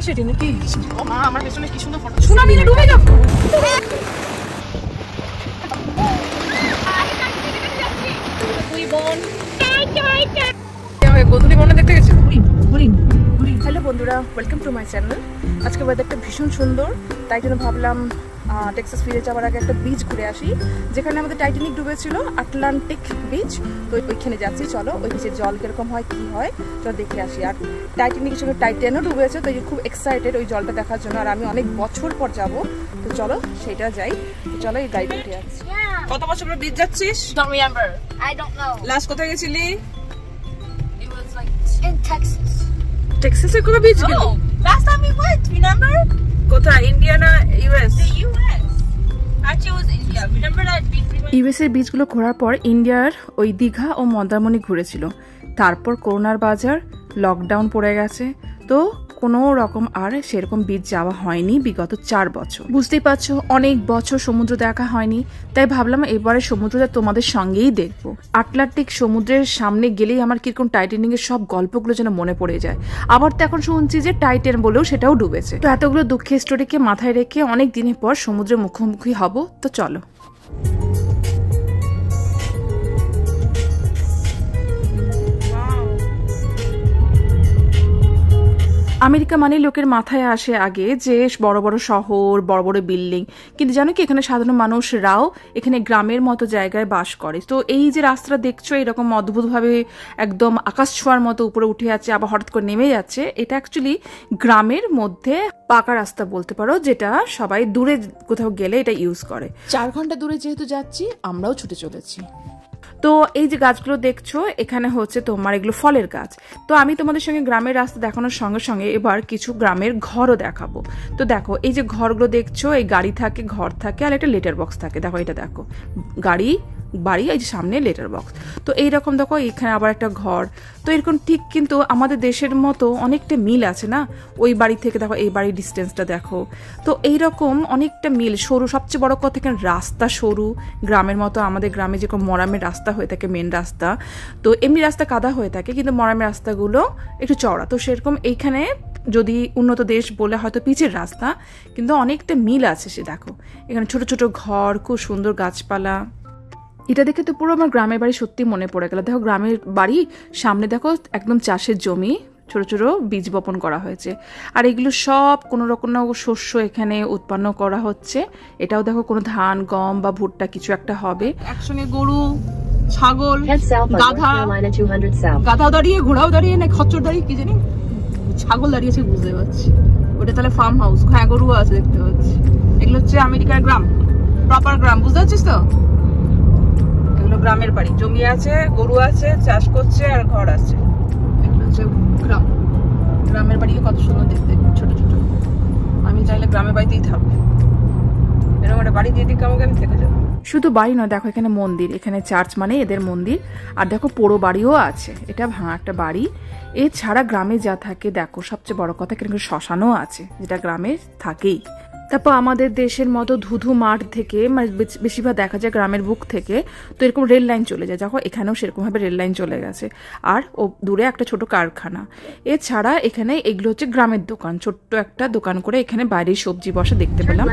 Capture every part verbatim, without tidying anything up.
সেটি নাকি? ও মা, আমার পেছনে কি সুন্দর ফটো। সুনামি না ডুবে যাবো। তুই বোন গোধূলি বনে দেখতে গেছি। হ্যালো বন্ধুরা, ওয়েলকাম টু মাই চ্যানেল। আজকে ওয়েদারটা ভীষণ সুন্দর, তাই জন্য ভাবলাম টেক্সাস ফিরে যাওয়ার আগে একটা বিচ ঘুরে আসি, যেখানে আমাদের টাইটানিক ডুবেছিল, আটলান্টিক বিচ। তো ওইখানে যাচ্ছি, চলো ওই বিচের জল কিরকম হয় কি হয় চলো দেখে আসি। আর টাইটানিকের সঙ্গে টাইটানও ডুবেছে, তো খুব এক্সাইটেড ওই জলটা দেখার জন্য। আর আমি অনেক বছর পর যাব, তো চলো সেটা যাই। চলো এই গাড়িতে উঠে যাচ্ছি। কত বছর পর বিচ যাচ্ছিস? Don't remember. I don't know. Last কোথায় গেছিলি? It was like in Texas. টেক্সাসে কোন বিচ গেলি? No, last time we went, remember? কোথায়? ইন্ডিয়া না US? The U S. Actually, it was India. Remember that beach we went? US এর বিচগুলো ঘোরার পর ইন্ডিয়ার ওই দীঘা ও মন্দারমণি ঘুরেছিল। তারপর করোনার বাজার, লকডাউন পড়ে গেছে, তো কোনো রকম আর সেরকম বিচ যাওয়া হয়নি বিগত চার বছর। বুঝতেই পারছো, অনেক বছর সমুদ্র দেখা হয়নি, তাই ভাবলাম এবারে সমুদ্রটা তোমাদের সঙ্গেই দেখবো। আটলান্টিক সমুদ্রের সামনে গেলেই আমার কিরকম টাইটানিকের সব গল্পগুলো যেন মনে পড়ে যায়। আবার তো এখন শুনছি যে টাইটান বলেও সেটাও ডুবেছে। তো এতগুলো দুঃখের স্টোরিকে মাথায় রেখে অনেক দিনের পর সমুদ্রের মুখোমুখি হব, তো চলো। আমেরিকা মানে লোকের মাথায় আসে আগে যে বড় বড় শহর, বড় বড় বিল্ডিং, কিন্তু জানো কি এখানে সাধারণ মানুষরাও এখানে গ্রামের মতো জায়গায় বাস করে। তো এই যে রাস্তাটা দেখছো এরকম অদ্ভুতভাবে একদম আকাশ ছোঁয়ার মতো উপরে উঠে যাচ্ছে, আবার হঠাৎ করে নেমে যাচ্ছে, এটা অ্যাকচুয়ালি গ্রামের মধ্যে পাকা রাস্তা বলতে পারো, যেটা সবাই দূরে কোথাও গেলে এটা ইউজ করে। চার ঘন্টা দূরে যেহেতু যাচ্ছি, আমরাও ছুটে চলেছি। তো এই যে গাছগুলো দেখছো এখানে হচ্ছে তোমার এগুলো ফলের গাছ। তো আমি তোমাদের সঙ্গে গ্রামের রাস্তা দেখানোর সঙ্গে সঙ্গে এবার কিছু গ্রামের ঘরও দেখাবো। তো দেখো এই যে ঘরগুলো দেখছো, এই গাড়ি থাকে, ঘর থাকে, আর একটা লেটার বক্স থাকে। দেখো এটা দেখো, গাড়ি, বাড়ি, এই যে সামনে লেটার বক্স। তো এইরকম দেখো এখানে আবার একটা ঘর। তো এরকম ঠিক কিন্তু আমাদের দেশের মতো অনেকটা মিল আছে না, ওই বাড়ি থেকে দেখো এই বাড়ির ডিস্টেন্সটা দেখো। তো এইরকম অনেকটা মিল, সরু, সবচেয়ে বড় কথা এখানে রাস্তা সরু, গ্রামের মতো। আমাদের গ্রামে যেরকম মরামের রাস্তা হয়ে থাকে, মেন রাস্তা, তো এমনি রাস্তা কাদা হয়ে থাকে, কিন্তু মরামের রাস্তাগুলো একটু চওড়া। তো সেরকম এইখানে যদি উন্নত দেশ বলে হয়তো পিচের রাস্তা, কিন্তু অনেকটা মিল আছে। সে দেখো এখানে ছোট ছোট ঘর, খুব সুন্দর গাছপালা। এটা দেখে তো পুরো আমার গ্রামের বাড়ি সত্যি মনে পড়ে গেল। দেখো গ্রামের বাড়ি, সামনে দেখো একদম চাষের জমি, ছোট ছোট বীজ বপন করা হয়েছে। আর এগুলো সব কোনো রকম শস্য এখানে উৎপন্ন করা হচ্ছে। এটাও দেখো কোনো ধান, গম বা ভুট্টা কিছু একটা হবে। একসঙ্গে গরু, ছাগল, গাধা, গাধাও দাঁড়িয়ে, ঘোড়াও দাঁড়িয়ে, না খচ্চর দাঁড়িয়ে, কি জানি ছাগল দাঁড়িয়েছে বুঝতে পারছি। ওটা তাহলে ফার্ম হাউস। হ্যাঁ, গরুও আছে দেখতে পাচ্ছি। এগুলো হচ্ছে আমেরিকার গ্রাম, প্রপার গ্রাম, বুঝতে পারছিস তো? গ্রামের বাড়ি, জমি আছে, গরু আছে, চাষ করছে, আর ঘর আছে। এগুলো হচ্ছে গ্রাম। গ্রামের বাড়ি কত সুন্দর দেখতে, ছোট ছোট। আমি চাইলে গ্রামের বাড়িতেই থাকবো, এরকম একটা বাড়ি দিয়ে দিকে আমাকে আমি থেকে যাবো। শুধু বাড়ি নয়, দেখো এখানে মন্দির, এখানে চার্চ মানে এদের মন্দির। আর দেখো পোড়ো বাড়িও আছে, এটা ভাঙা একটা বাড়ি। এছাড়া গ্রামে যা থাকে দেখো, সবচেয়ে বড় কথা এখানে শ্মশানও আছে, যেটা গ্রামে থাকেই। তারপর আমাদের দেশের মতো ধুধু মাঠ থেকে, মানে বেশিরভাগ দেখা যায় গ্রামের বুক থেকে, তো এরকম রেল লাইন চলে যায়। দেখো এখানেও সেরকমভাবে রেল লাইন চলে গেছে। আর ও দূরে একটা ছোট কারখানা। এছাড়া এখানে এগুলো হচ্ছে গ্রামের দোকান, ছোট্ট একটা দোকান করে এখানে বাইরের সবজি বসা দেখতে পেলাম।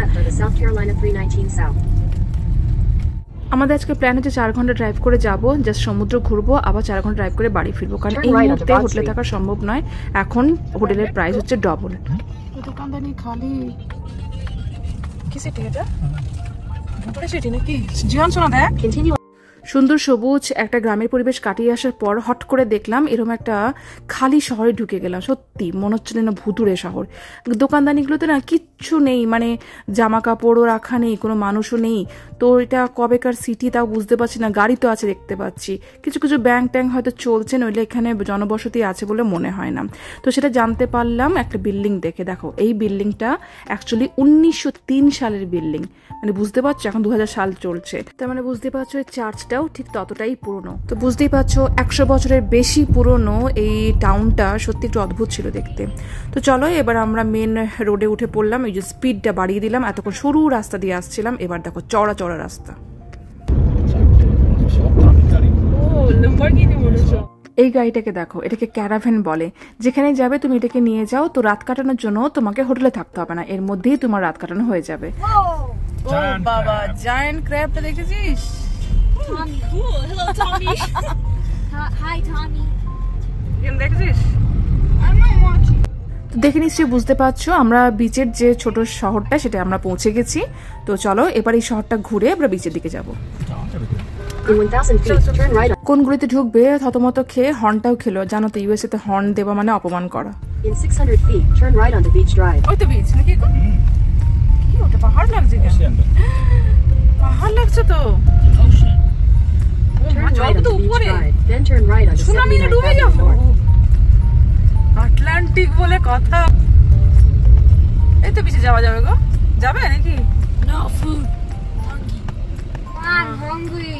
আমাদের আজকে প্ল্যান হচ্ছে চার ঘন্টা ড্রাইভ করে যাব, জাস্ট সমুদ্র ঘুরবো, আবার চার ঘন্টা ড্রাইভ করে বাড়ি ফিরবো, কারণ এই মুহূর্তে হোটেলে থাকা সম্ভব নয়। এখন হোটেলের প্রাইস হচ্ছে ডবল। দোকানদানি খালি কি সিটি এটা? ভুতুড়ে সিটি নাকি? জীবন শোনা দেখ। সুন্দর সবুজ একটা গ্রামের পরিবেশ কাটিয়ে আসার পর হট করে দেখলাম এরকম একটা খালি শহরে ঢুকে গেলাম। সত্যি মনে হচ্ছে না ভুতুড়ে শহর। দোকানদানিগুলোতে না কিচ্ছু নেই, মানে জামা কাপড়ও রাখা নেই, কোনো মানুষও নেই। তো এটা কবেকার সিটি তাও বুঝতে পারছি না। গাড়ি তো আছে দেখতে পাচ্ছি, কিছু কিছু ব্যাংক ট্যাঙ্ক হয়তো চলছে, নইলে এখানে জনবসতি আছে বলে মনে হয় না। তো সেটা জানতে পারলাম একটা বিল্ডিং দেখে। দেখো এই বিল্ডিংটা অ্যাকচুয়ালি উনিশশো তিন সালের বিল্ডিং, মানে বুঝতে পারছো এখন দু হাজার সাল চলছে, তার মানে বুঝতে পারছো এই চার্চটা ঠিক ততটাই পুরনো। তো বুঝতেই পারছো একশো বছরের বেশি পুরনো এই টাউনটা সত্যি একটু অদ্ভুত ছিল দেখতে। তো চলো এবার আমরা মেন রোডে উঠে পড়লাম। এই যে স্পিডটা বাড়িয়ে দিলাম, এতক্ষণ সরু রাস্তা দিয়ে আসছিলাম, এবার দেখো চড়া চড়া রাস্তা। এই গাড়িটাকে দেখো, এটাকে ক্যারাভ্যান বলে। যেখানে যাবে তুমি এটাকে নিয়ে যাও, তো রাত কাটানোর জন্য তোমাকে হোটেলে থাকতে হবে না, এর মধ্যেই তোমার রাত কাটানো হয়ে যাবে। ও বাবা, জায়ান্ট ক্র্যাবটা দেখেছিস? Tommy, cool. Hello, Tommy. Hi, Tommy. দেখেছিস? I'm not watching. তো দেখে নিশ্চয়ই বুঝতে পারছো আমরা বিচের যে ছোট শহরটা সেটা আমরা পৌঁছে গেছি। তো চলো এবার এই শহরটা ঘুরে আমরা বিচের দিকে যাবো। কোনগুলিতে ঢুকবে থতমত খেয়ে হর্নটাও খেলো। জানো তো ইউএসএ তে হর্ন দেওয়া মানে অপমান করা। In six hundred feet, turn right onto Beach Drive. ওই তো বিচ নাকি? কি ওটা পাহাড় লাগছে কেন? পাহাড় লাগছে তো। Turn right onto Beach Drive, then turn right onto সুনামিতে ডুবে যাবো। আটলান্টিক বলে কথা। এই তো বিচে যাওয়া যাবে গো। যাবে নাকি? No food. Hungry. I'm hungry.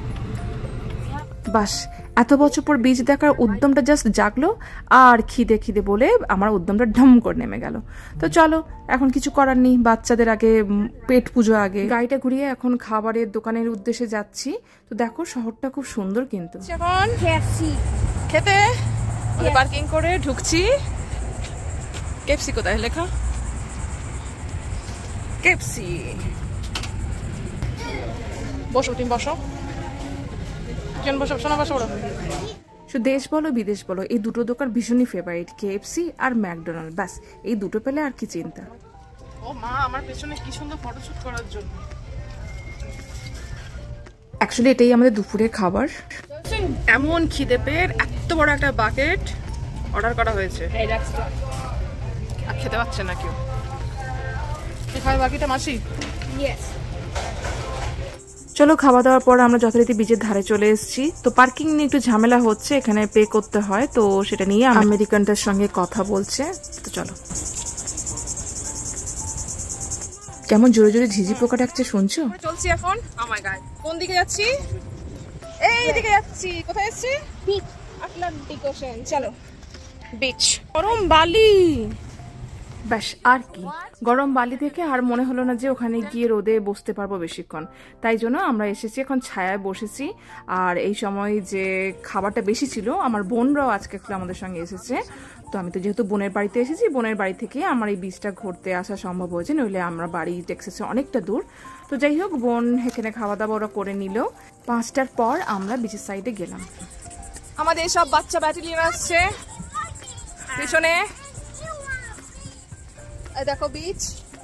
বাস, এত বছর পর বীজ দেখার উদ্যমটা জাস্ট জাগলো, আর খিদে খিদে বলে আমার উদ্যমটা ঢম করে নেমে গেল। তো চলো, এখন কিছু করার নেই, বাচ্চাদের আগে পেট পুজো আগে। গাড়িটা ঘুরিয়ে এখন খাবারের দোকানের উদ্দেশ্যে যাচ্ছি। তো দেখো শহরটা খুব সুন্দর কিন্তু। এখন K F C. খেতে পার্কিং করে ঢুকছি। কেএফসি কোথায় লেখা? কেএফসি। বসো, তুমি বসো। দেশ বলো বিদেশ বলো, এই দুটো দোকান ভীষণই ফেভারিট, কেএফসি আর ম্যাকডোনাল্ড। ব্যাস এই দুটো পেলে আর কি চিন্তা। ও মা, আমার পেছনে কি সুন্দর ফটোশুট করার জন্য। অ্যাকচুয়ালি এটাই আমাদের দুপুরের খাবার। এমন খিদে পেট, এত বড় একটা বাকেট অর্ডার করা হয়েছে। আর খেতে পাচ্ছে না কেউ। খাই বাকিটা মাসি। Yes. চলো, খাওয়া দাওয়ার পর আমরা যথারীতি বিচের ধারে চলে এসেছি। তো পার্কিং নিয়ে একটু ঝামেলা হচ্ছে, এখানে পে করতে হয়, তো সেটা নিয়ে আমেরিকানটার সঙ্গে কথা বলছে। তো চলো। কেমন জোরে জোরে ঝিঝি পোকা ডাকছে শুনছো? চলছি এখন। ও মাই গড, কোন দিকে যাচ্ছি? এই দিকে যাচ্ছি। কোথায় যাচ্ছি? Beach, Atlantic ocean. চলো বিচ। গরম বালি, ব্যাস আর কি। গরম বালি থেকে আর মনে হলো না যে ওখানে গিয়ে রোদে বসতে পারবো বেশিক্ষণ, তাই জন্য আমরা এসেছি এখন ছায়ায় বসেছি। আর এই সময় যে খাবারটা বেশি ছিল, আমার বোনরাও আজকে একটু আমাদের সঙ্গে এসেছে। তো আমি তো যেহেতু বোনের বাড়িতে এসেছি, বোনের বাড়ি থেকে আমার এই বীজটা ঘুরতে আসা সম্ভব হয়েছে, নইলে আমরা বাড়ি টেক্সাসে অনেকটা দূর। তো যাই হোক, বোন এখানে খাওয়া দাওয়া ওরা করে নিল। পাঁচটার পর আমরা বিচের সাইডে গেলাম। আমাদের সব বাচ্চা ব্যাটালিয়ন আসছে পিছনে। দেখো বিচ।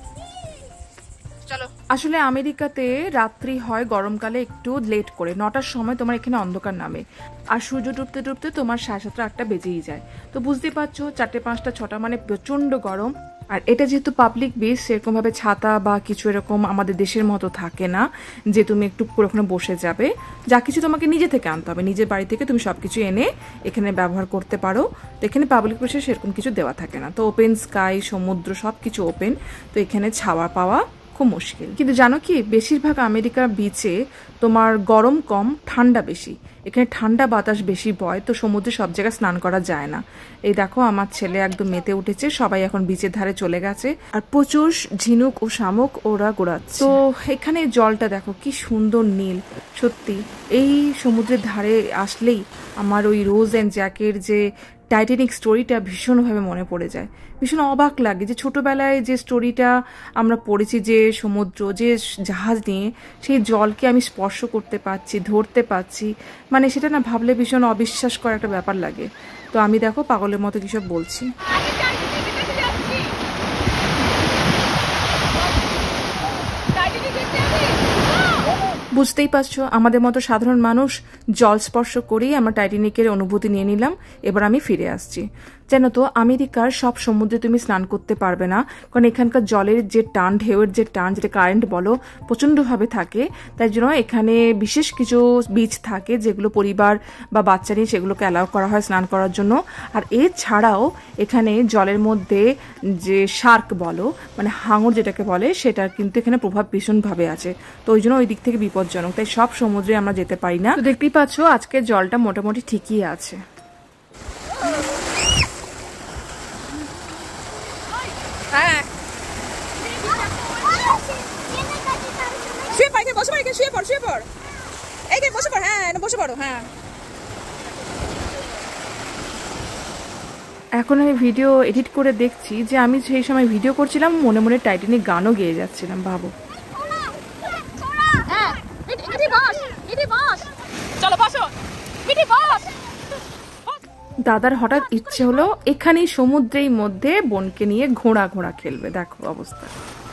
চলো। আসলে আমেরিকাতে রাত্রি হয় গরমকালে একটু লেট করে, নটার সময় তোমার এখানে অন্ধকার নামে, আর সূর্য ডুবতে ডুবতে তোমার সাড়ে সাতটা আটটা বেজেই যায়। তো বুঝতে পারছো, চারটে পাঁচটা ছটা মানে প্রচন্ড গরম। আর এটা যেহেতু পাবলিক বিচ, সেরকম ভাবে ছাতা বা কিছু এরকম আমাদের দেশের মতো থাকে না যে তুমি একটু করে ওখানে বসে যাবে। যা কিছু তোমাকে নিজে থেকে আনতে হবে, নিজের বাড়ি থেকে তুমি সবকিছু এনে এখানে ব্যবহার করতে পারো। তো এখানে পাবলিক বিচে সেরকম কিছু দেওয়া থাকে না। তো ওপেন স্কাই, সমুদ্র সবকিছু ওপেন। তো এখানে ছাওয়া পাওয়া খুব মুশকিল। কিন্তু জানো কি, বেশিরভাগ আমেরিকার বিচে তোমার গরম কম, ঠান্ডা বেশি। এখানে ঠান্ডা বাতাস বেশি বয়, তো সমুদ্রে সব জায়গায় স্নান করা যায় না। এই দেখো আমার ছেলে একদম মেতে উঠেছে, সবাই এখন বিচের ধারে চলে গেছে, আর প্রচুর ঝিনুক ও শামুক ওরা গোড়াচ্ছে। তো এখানে জলটা দেখো কি সুন্দর নীল। সত্যি এই সমুদ্রের ধারে আসলেই আমার ওই রোজ অ্যান্ড জ্যাকের যে টাইটানিক স্টোরিটা ভীষণভাবে মনে পড়ে যায়। ভীষণ অবাক লাগে যে ছোটবেলায় যে স্টোরিটা আমরা পড়েছি, যে সমুদ্র, যে জাহাজ নিয়ে, সেই জলকে আমি স্পর্শ করতে পারছি, ধরতে পারছি, মানে সেটা না ভাবলে ভীষণ অবিশ্বাস করা একটা ব্যাপার লাগে। তো আমি দেখো পাগলের মতো কিসব বলছি। বুঝতেই পারছো, আমাদের মতো সাধারণ মানুষ জল স্পর্শ করেই আমরা টাইটানিকের অনুভূতি নিয়ে নিলাম। এবার আমি ফিরে আসছি। জানো তো, আমেরিকার সব সমুদ্রে তুমি স্নান করতে পারবে না, কারণ এখানকার জলের যে টান, ঢেউয়ের যে টান, যেটা কারেন্ট বলো, প্রচণ্ডভাবে থাকে। তাই জন্য এখানে বিশেষ কিছু বিচ থাকে যেগুলো পরিবার বা বাচ্চা নিয়ে সেগুলোকে অ্যালাউ করা হয় স্নান করার জন্য। আর এছাড়াও এখানে জলের মধ্যে যে শার্ক বলো, মানে হাঙর যেটাকে বলে, সেটার কিন্তু এখানে প্রভাব ভীষণভাবে আছে। তো ওই জন্য ওই দিক থেকে বিপজ্জনক, তাই সব সমুদ্রে আমরা যেতে পারি না। তো দেখতেই পাচ্ছ আজকে জলটা মোটামুটি ঠিকই আছে। হ্যাঁ, শুয়ে পড়, বসে পড়, শুয়ে পড়, শুয়ে পড়, এই বসে পড়। হ্যাঁ, বসে পড়ো। হ্যাঁ, এখন আমি ভিডিও এডিট করে দেখছি যে আমি সেই সময় ভিডিও করছিলাম, মনে মনে টাইটানিক গানও গেয়ে যাচ্ছিলাম। ভাবো। দাদার হঠাৎ ইচ্ছে হলো এখানেই সমুদ্রের মধ্যে বোনকে নিয়ে ঘোড়া ঘোড়া খেলবে। দেখো অবস্থা।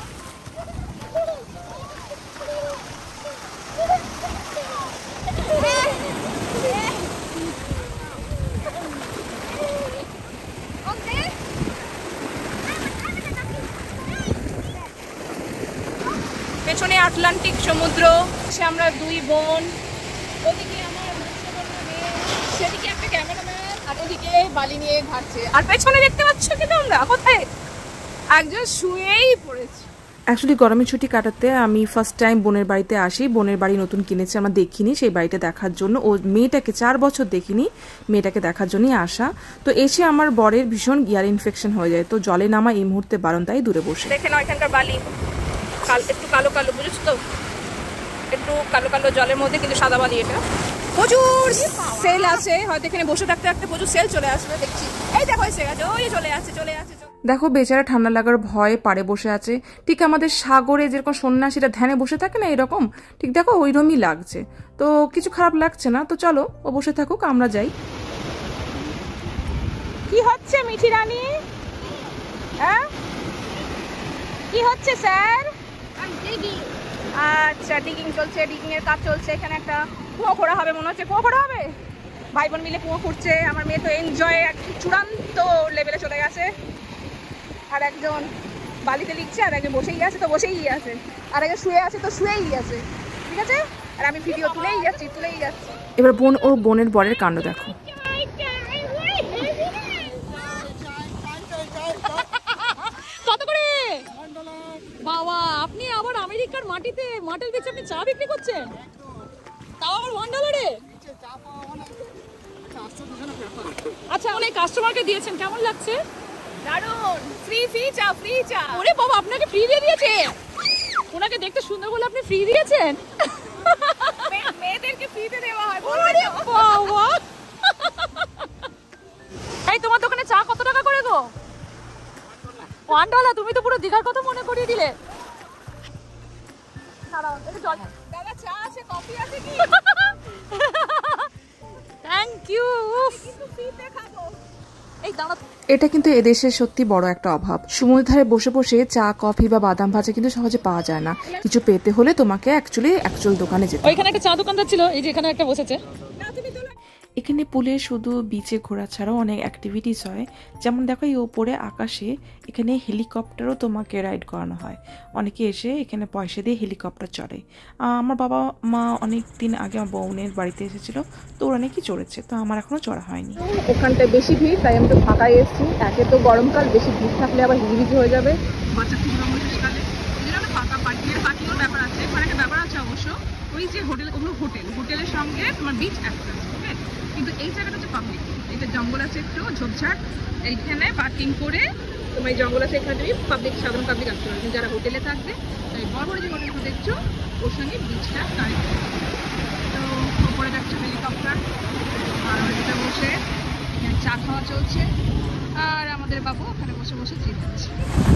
পেছনে আটলান্টিক সমুদ্র, সে আমরা দুই বোন, ওদিকে আমার সেদিকে একটা ক্যামেরাম্যান, আর ওদিকে বালি নিয়ে ঘাটছে। আর পেছনে দেখতে পাচ্ছ কি তোমরা, কোথায় একজন শুয়েই পড়েছে। অ্যাকচুয়ালি গরমের ছুটি কাটাতে আমি ফার্স্ট টাইম বোনের বাড়িতে আসি। বোনের বাড়ি নতুন কিনেছে, আমরা দেখিনি, সেই বাড়িটা দেখার জন্য। ও মেয়েটাকে চার বছর দেখিনি, মেয়েটাকে দেখার জন্যই আসা। তো এসে আমার বরের ভীষণ ইয়ার ইনফেকশন হয়ে যায়, তো জলে নামা এই মুহূর্তে বারণ, তাই দূরে বসে। দেখে নাও এখানকার বালি একটু কালো কালো, বুঝেছো তো, একটু কালো কালো জলের মধ্যে, কিন্তু সাদা বালি। এটা প্রচুর সেল আছে, হয়তো এখানে বসে থাকতে থাকতে প্রচুর সেল চলে আসবে। দেখছি এই দেখো এসে গেছে, ওই চলে আসছে চলে আসছে। দেখো বেচারা ঠান্ডা লাগার ভয়ে পাড়ে বসে আছে, ঠিক আমাদের সাগরে যেরকম সন্ন্যাসীরা ধ্যানে বসে থাকে না এরকম, ঠিক দেখো ওইরকমই লাগছে। তো কিছু খারাপ লাগছে না, তো চলো ও বসে থাকুক, আমরা যাই। কি হচ্ছে মিঠি রানী? হ্যাঁ কি হচ্ছে স্যার? আচ্ছা ডিগিং চলছে, ডিগিং এর কাজ চলছে। এখানে একটা কুয়ো খোঁড়া হবে মনে হচ্ছে, কুয়ো খোঁড়া হবে, ভাই বোন মিলে কুয়ো খুঁড়ছে। আমার মেয়ে তো এনজয় চূড়ান্ত লেভেলে চলে গেছে। আর একজন বালিতে লিখছে, আর একজন বসেই আছে তো বসেই আছে, আর একজন শুয়ে আছে তো শুয়েই আছে, ঠিক আছে। আর আমি ভিডিও তুলেই যাচ্ছি তুলেই যাচ্ছি। এবার বোন ও বোনের বরের কাণ্ড দেখো। কত করে বাবা? আপনি আবার আমেরিকার মাটিতে মাটির বেচে আপনি চা বিক্রি করছেন, তাও আবার ওয়ান ডলারে? আচ্ছা অনেক কাস্টমারকে দিয়েছেন, কেমন লাগছে? দারুণ, ফ্রি ফ্রি চা, ফ্রি চা। ওরে বাবা, আপনাকে ফ্রি দিয়ে দিয়েছে? ওনাকে দেখতে সুন্দর বলে আপনি ফ্রি দিয়েছেন? মেয়েদেরকে ফ্রিতে দেওয়া হয়। ওরে বাবা, এই তোমার দোকানে চা কত টাকা করে গো? One dollar? তুমি তো পুরো দীঘার কথা মনে করিয়ে দিলে। দাদা চা আছে, কফি আছে কি? Thank you. এটা কিন্তু এদেশের সত্যি বড় একটা অভাব। সমুদ্রের ধারে বসে বসে চা কফি বা বাদাম ভাজা কিন্তু সহজে পাওয়া যায় না। কিছু পেতে হলে তোমাকে অ্যাকচুয়ালি অ্যাকচুয়াল দোকানে যেতে। ওইখানে একটা চা দোকানদার ছিল, এই যে এখানে একটা বসেছে। এখানে পুলে শুধু বিচে ঘোরা ছাড়াও অনেক অ্যাক্টিভিটিস হয়, যেমন দেখো এই ওপরে আকাশে এখানে হেলিকপ্টারও তোমাকে রাইড করানো হয়। অনেকে এসে এখানে পয়সা দিয়ে হেলিকপ্টার চড়ে। আমার বাবা মা অনেক দিন আগে আমার বোনের বাড়িতে এসেছিল, তো ওরা নাকি চড়েছে, তো আমার এখনো চড়া হয়নি। ওখানটায় বেশি ভিড়, তাই আমি তো ফাঁকায় এসেছি। একে তো গরমকাল, বেশি ভিড় থাকলে আবার হিজিবিজি হয়ে যাবে। বাচ্চা শীতকালে ফাঁকা পার্কিংয়ের পার্কিংয়ের ব্যাপার আছে, ওখানে একটা ব্যাপার আছে অবশ্য। ওই যে হোটেল, ওগুলো হোটেল, হোটেলের সঙ্গে তোমার বিচ একটা, কিন্তু এই জায়গাটা হচ্ছে পাবলিক। এটা জঙ্গল আছে একটু ঝোপঝাড়, এইখানে পার্কিং করে তোমার এই জঙ্গল আছে, এখানে তুমি পাবলিক সাধারণ পাবলিক আসতে পারবে। যারা হোটেলে থাকবে, বড় বড় যে হোটেলগুলো দেখছো ওর সঙ্গে বিচটা কানেক্ট। তো ওপরে যাচ্ছে হেলিকপ্টার, আর ওইটা বসে চা খাওয়া চলছে, আর আমাদের বাবু ওখানে বসে বসে চিপ খাচ্ছে।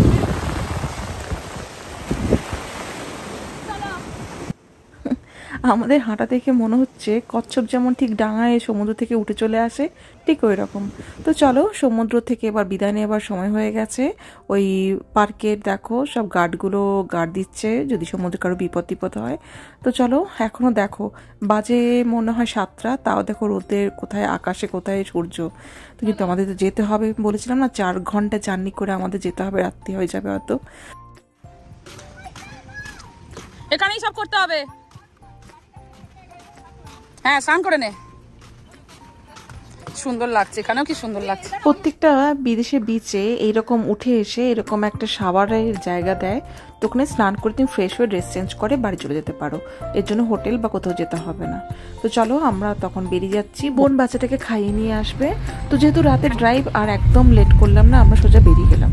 আমাদের হাঁটা দেখে মনে হচ্ছে কচ্ছপ যেমন ঠিক ডাঙায় সমুদ্র থেকে উঠে চলে আসে, ঠিক ওই রকম। তো চলো সমুদ্র থেকে এবার বিদায় নেবার সময় হয়ে গেছে। ওই পার্কের দেখো সব গার্ডগুলো গার্ড দিচ্ছে যদি সমুদ্রে কারো বিপদ টিপদ হয়। তো চলো, এখনো দেখো বাজে মনে হয় সাতটা, তাও দেখো রোদের কোথায় আকাশে কোথায় সূর্য। তো কিন্তু আমাদের তো যেতে হবে, বলেছিলাম না চার ঘন্টা জার্নি করে আমাদের যেতে হবে, রাত্রি হয়ে যাবে হয়তো। এখানেই সব করতে হবে। হ্যাঁ স্নান করে নে, সুন্দর লাগছে, এখানেও কি সুন্দর লাগছে। প্রত্যেকটা বিদেশে বিচে এইরকম উঠে এসে এরকম একটা শাওয়ারের জায়গা দেয়, তো ওখানে স্নান করে তুমি ফ্রেশ হয়ে ড্রেস চেঞ্জ করে বাড়ি চলে যেতে পারো। এর জন্য হোটেল বা কোথাও যেতে হবে না। তো চলো আমরা তখন বেরিয়ে যাচ্ছি, বোন বাচ্চাটাকে খাইয়ে নিয়ে আসবে। তো যেহেতু রাতের ড্রাইভ আর একদম লেট করলাম না, আমরা সোজা বেরিয়ে গেলাম।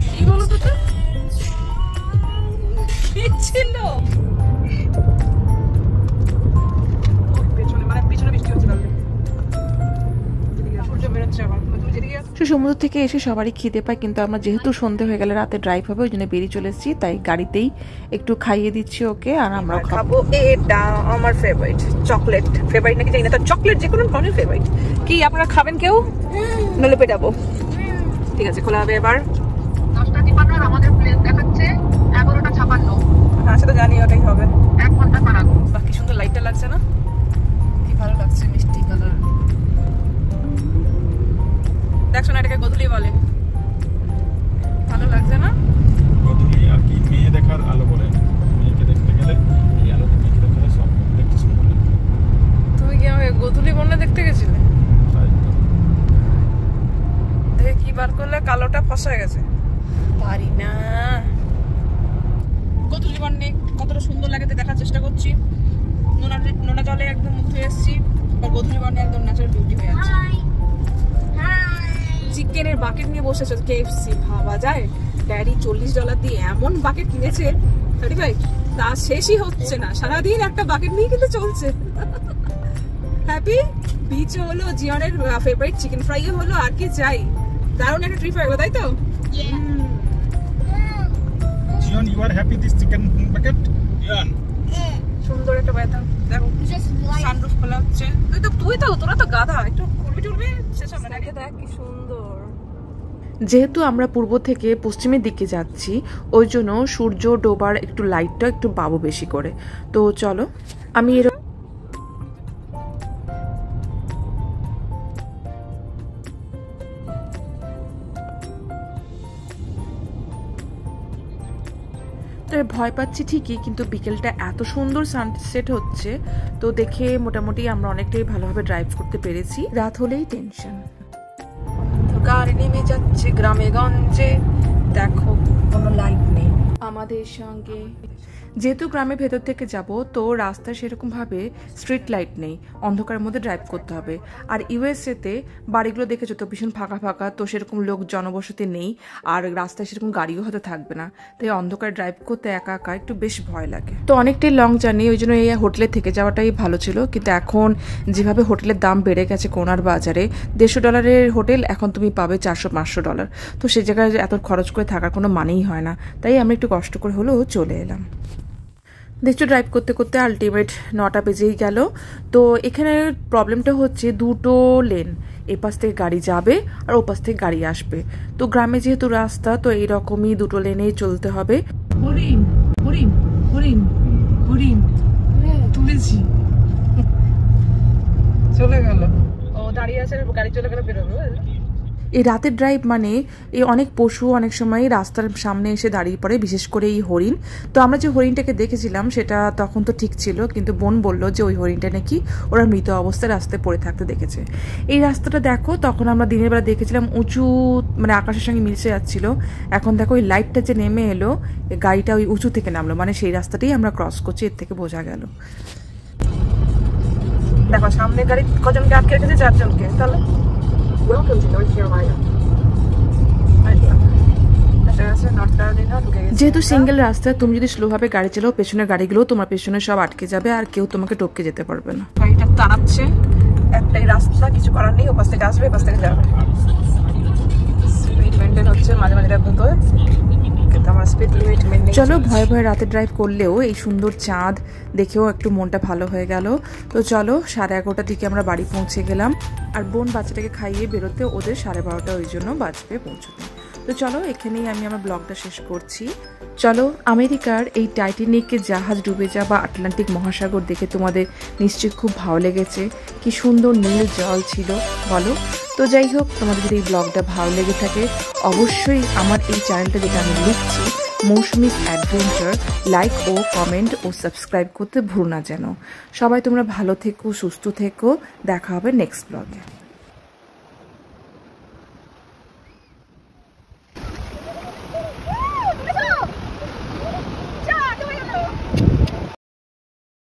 পেছনে মানে পিছনে বৃষ্টি হচ্ছে, সূর্য বেরোচ্ছে আবার। তুমি সমুদ্র থেকে এসে সবারই খিদে পায়, কিন্তু আমরা যেহেতু সন্ধে হয়ে গেলে রাতে ড্রাইভ হবে ওই জন্য বেরিয়ে চলে এসেছি, তাই গাড়িতেই একটু খাইয়ে দিচ্ছি ওকে আর আমরা খাবো। এটা আমার ফেভারিট চকলেট, ফেভারিট নাকি জানি না, তো চকলেট যে কোনো ধরনের ফেভারিট। কি আপনারা খাবেন কেউ? নলে পেটাবো। ঠিক আছে, খোলা হবে এবার। দশটা তিপ্পান্ন আমাদের প্লেন দেখাচ্ছে এগারোটা ছাপান্ন। হ্যাঁ সেটা জানি, ওটাই হবে। এক ঘন্টা পারাবো। বাহ কি সুন্দর লাইটটা লাগছে না, কি ভালো লাগছে, মিষ্টি কালার। দেখছো না এটাকে গোধূলি বলে, ভালো লাগছে না? গোধূলি আর কি মেয়ে দেখার আলো বলে, মেয়েকে দেখতে গেলে এই আলোতে মেয়েকে দেখতে সব দেখতে সুন্দর লাগে। তুমি কি আমাকে গোধূলি বন্যা দেখতে গেছিলে? দেখে কি বার করলে কালোটা ফসা গেছে, পারি না। গোধূলি বন্যে কতটা সুন্দর লাগে দেখার চেষ্টা করছি। নোনা নোনা জলে একদম মুখ ধুয়ে এসেছি, আর গোধূলি বন্যে একদম ন্যাচারাল বিউটি হয়ে আছে। চিকেনের বাকেট নিয়ে বসেছে কেএফসি, ভাবা যায়? ড্যাডি চল্লিশ ডলার দিয়ে এমন বাকেট কিনেছে থার্টি ফাইভ, তা শেষই হচ্ছে না, সারাদিন একটা বাকেট নিয়ে কিন্তু চলছে। হ্যাপি বিচও হলো, জিয়নের ফেভারিট চিকেন ফ্রাইও হলো, আর কি চাই? দারুণ একটা ট্রিপ হয়ে গেল, তাই তো? Zion, you are happy this chicken bucket? Zion সুন্দর একটা ওয়েদার, দেখো সানরুফ খোলা হচ্ছে। তুই তো তুই তো তোরা তো গাধা, একটু খুলবি টুলবি শেষ হবে না। দেখ কি সুন্দর। যেহেতু আমরা পূর্ব থেকে পশ্চিমের দিকে যাচ্ছি ওই জন্য সূর্য ডোবার একটু লাইটটা একটু পাবো বেশি করে। তো চলো আমি এর ভয় পাচ্ছি ঠিকই, কিন্তু বিকেলটা এত সুন্দর সানসেট হচ্ছে তো দেখে মোটামুটি আমরা অনেকটাই ভালোভাবে ড্রাইভ করতে পেরেছি। রাত হলেই টেনশন। গাড়ি নেমে যাচ্ছে গ্রামে গঞ্জে, দেখো কোনো লাইট নেই আমাদের সঙ্গে। যেহেতু গ্রামের ভেতর থেকে যাব তো রাস্তায় সেরকম ভাবে স্ট্রিট লাইট নেই, অন্ধকারের মধ্যে ড্রাইভ করতে হবে। আর ইউএসএতে বাড়িগুলো দেখেছো তো ভীষণ ফাঁকা ফাঁকা, তো সেরকম লোক জনবসতি নেই আর রাস্তায় সেরকম গাড়িও হয়তো থাকবে না, তাই অন্ধকারে ড্রাইভ করতে একা একা একটু বেশ ভয় লাগে। তো অনেকটাই লং জার্নি, ওই জন্য এই হোটেলে থেকে যাওয়াটাই ভালো ছিল। কিন্তু এখন যেভাবে হোটেলের দাম বেড়ে গেছে কোনার বাজারে, দেড়শো ডলারের হোটেল এখন তুমি পাবে চারশো পাঁচশো ডলার, তো সে জায়গায় এত খরচ করে থাকার কোনো মানেই হয় না, তাই আমরা একটু কষ্ট করে হলেও চলে এলাম। দেখছো ড্রাইভ করতে করতে আলটিমেট নটা বেজেই গেল। তো এখানে প্রবলেমটা হচ্ছে দুটো লেন, এই পাশ থেকে গাড়ি যাবে আর ও পাশ থেকে গাড়ি আসবে। তো গ্রামে যেহেতু রাস্তা তো এইরকমই দুটো লেনেই চলতে হবে। হরিণ হরিণ হরিণ হরিণ তুলেছি, চলে গেল, ও দাঁড়িয়ে আছে, গাড়ি চলে গেলে বেরোবে। এই রাতের ড্রাইভ মানে এই অনেক পশু অনেক সময় রাস্তার সামনে এসে দাঁড়িয়ে পড়ে, বিশেষ করে এই হরিণ। তো আমরা যে হরিণটাকে দেখেছিলাম সেটা তখন তো ঠিক ছিল, কিন্তু বোন বললো যে ওই হরিণটা নাকি ওরা মৃত অবস্থায় রাস্তায় পড়ে থাকতে দেখেছে। এই রাস্তাটা দেখো, তখন আমরা দিনের বেলা দেখেছিলাম উঁচু, মানে আকাশের সঙ্গে মিশে যাচ্ছিল। এখন দেখো ওই লাইটটা যে নেমে এলো, গাড়িটা ওই উঁচু থেকে নামলো, মানে সেই রাস্তাটাই আমরা ক্রস করছি, এর থেকে বোঝা গেল। দেখো সামনে গাড়ি কজনকে আটকে রেখেছে, চারজনকে। তাহলে Welcome to North Carolina. যেহেতু সিঙ্গেল রাস্তা, তুমি যদি স্লোভাবে গাড়ি চালাও পেছনের গাড়িগুলো তোমার পেছনে সব আটকে যাবে আর কেউ তোমাকে টপকে যেতে পারবে না। গাড়িটা টানাচ্ছে, একটাই রাস্তা, কিছু করার নেই, ওপাশ থেকে আসবে ওপাশ থেকে যাবে। স্পিড মেনটেন হচ্ছে, মাঝে মাঝে রাখতে হয়, কিন্তু আমার স্পিড লিমিট মেনটেন। চলো ভয়ে ভয়ে রাতে ড্রাইভ করলেও এই সুন্দর চাঁদ দেখেও একটু মনটা ভালো হয়ে গেল। তো চলো সাড়ে এগারোটার দিকে আমরা বাড়ি পৌঁছে গেলাম, আর বোন বাচ্চাটাকে খাইয়ে বেরোতে ওদের সাড়ে বারোটা ওই জন্য বাজবে পৌঁছতে। তো চলো এখানেই আমি আমার ব্লগটা শেষ করছি। চলো আমেরিকার এই টাইটানিক জাহাজ ডুবে যাওয়া আটলান্টিক মহাসাগর দেখে তোমাদের নিশ্চয়ই খুব ভালো লেগেছে, কি সুন্দর নীল জল ছিল বলো। তো যাই হোক, তোমাদের যদি এই ব্লগটা ভালো লেগে থাকে অবশ্যই আমার এই চ্যানেলটা যেটা আমি লিখছি মৌসুমিস অ্যাডভেঞ্চার লাইক ও কমেন্ট ও সাবস্ক্রাইব করতে ভুলো না যেন। সবাই তোমরা ভালো থেকো, সুস্থ থেকো, দেখা হবে নেক্সট ব্লগে।